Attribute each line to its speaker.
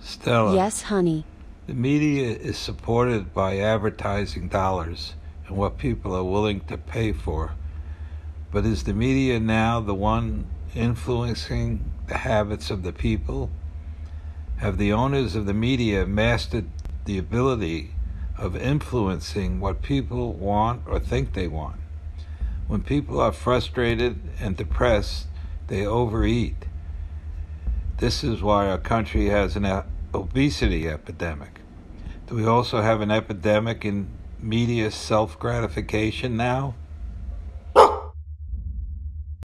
Speaker 1: Stella,
Speaker 2: Yes, honey.
Speaker 1: the media is supported by advertising dollars and what people are willing to pay for. But is the media now the one influencing the habits of the people? Have the owners of the media mastered the ability of influencing what people want or think they want? When people are frustrated and depressed, they overeat. This is why our country has an obesity epidemic. Do we also have an epidemic in media self-gratification now?